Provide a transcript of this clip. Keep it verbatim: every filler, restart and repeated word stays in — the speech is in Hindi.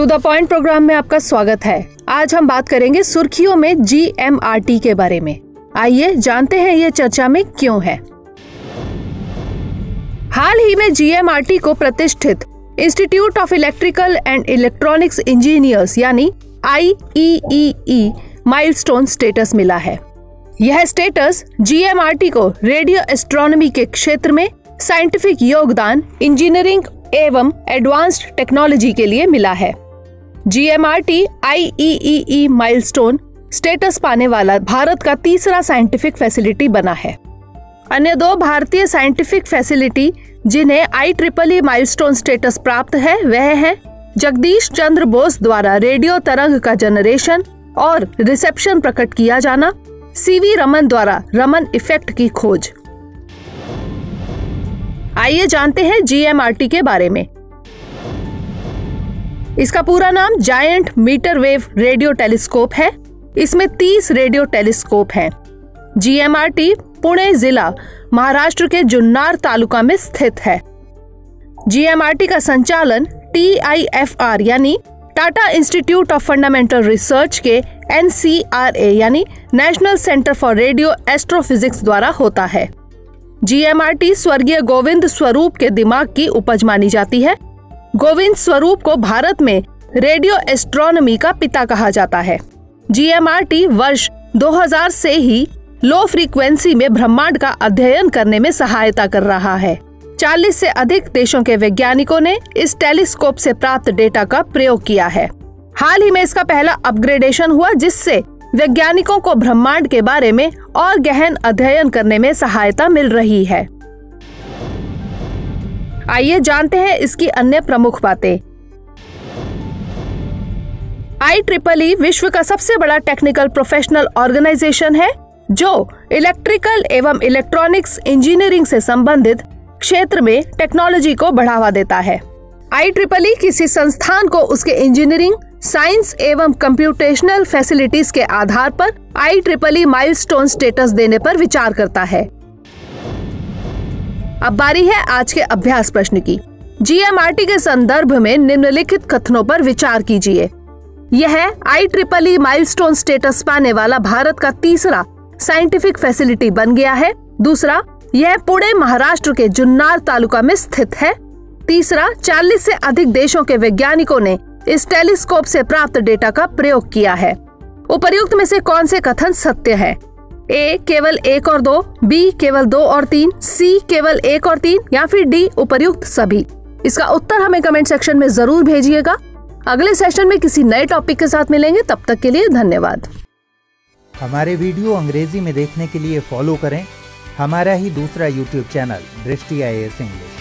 टू द पॉइंट प्रोग्राम में आपका स्वागत है। आज हम बात करेंगे सुर्खियों में जी एम आर टी के बारे में। आइए जानते हैं ये चर्चा में क्यों है। हाल ही में जी एम आर टी को प्रतिष्ठित institute of electrical and electronics engineers यानी I E E E milestone status मिला है। यह status G M R T को रेडियो एस्ट्रोनॉमी के क्षेत्र में साइंटिफिक योगदान, इंजीनियरिंग एवं एडवांस्ड टेक्नोलॉजी के लिए मिला है। G M R T I E E E milestone status पाने वाला भारत का तीसरा साइंटिफिक फैसिलिटी बना है। अन्य दो भारतीय साइंटिफिक फैसिलिटी जिन्हें I triple E milestone status प्राप्त है वह है जगदीश चंद्र बोस द्वारा रेडियो तरंग का जनरेशन और रिसेप्शन प्रकट किया जाना, सी वी रमन द्वारा रमन इफेक्ट की खोज। आइए जानते हैं जी एम आर टी के बारे में। इसका पूरा नाम giant metre wave radio telescope है। इसमें तीस रेडियो टेलीस्कोप हैं। G M R T Pune जिला महाराष्ट्र के जुन्नर तालुका में स्थित है। जी एम आर टी का संचालन टी आई एफ आर यानी Tata institute of fundamental research के एन सी आर ए यानी national centre for radio astrophysics द्वारा होता है। जी एम आर टी स्वर्गीय गोविंद स्वरूप के दिमाग की उपज मानी जाती है। गोविंद स्वरूप को भारत में रेडियो एस्ट्रोनॉमी का पिता कहा जाता है। जी एम आर टी वर्ष दो हज़ार से ही लो फ्रीक्वेंसी में ब्रह्मांड का अध्ययन करने में सहायता कर रहा है। चालीस से अधिक देशों के वैज्ञानिकों ने इस टेलीस्कोप से प्राप्त डेटा का प्रयोग किया है। हाल ही में इसका पहला अपग्रेडेशन हुआ जिससे वैज्ञानिकों को ब्रह्मांड के बारे में और गहन अध्ययन करने में सहायता मिल रही है। आइए जानते हैं इसकी अन्य प्रमुख बातें। आई ट्रिपल ई विश्व का सबसे बड़ा टेक्निकल प्रोफेशनल ऑर्गेनाइजेशन है जो इलेक्ट्रिकल एवं इलेक्ट्रॉनिक्स इंजीनियरिंग से संबंधित क्षेत्र में टेक्नोलॉजी को बढ़ावा देता है। आई ट्रिपल ई किसी संस्थान को उसके इंजीनियरिंग, साइंस एवं कंप्यूटेशनल फैसिलिटीज के आधार पर I triple E milestone status देने पर विचार करता है। अब बारी है आज के अभ्यास प्रश्न की। जी एम आर टी के संदर्भ में निम्नलिखित कथनों पर विचार कीजिए। यह I triple E milestone status पाने वाला भारत का तीसरा साइंटिफिक फैसिलिटी बन गया है। दूसरा, यह पुणे महाराष्ट्र के जुन्नर तालुका में स्थित है। तीसरा, चालीस से अधिक देशों के वैज्ञानिकों ने इस टेलीस्कोप से प्राप्त डेटा का प्रयोग किया है। उपर्युक्त में से कौन से कथन सत्य है? ए केवल एक और दो, बी केवल दो और तीन, सी केवल एक और तीन या फिर डी उपर्युक्त सभी। इसका उत्तर हमें कमेंट सेक्शन में जरूर भेजिएगा। अगले सेशन में किसी नए टॉपिक के साथ मिलेंगे, तब तक के लिए धन्यवाद। हमारे वीडियो अंग्रेजी में देखने के लिए फॉलो करें हमारा ही दूसरा यूट्यूब चैनल दृष्टि आई ए एस इंग्लिश।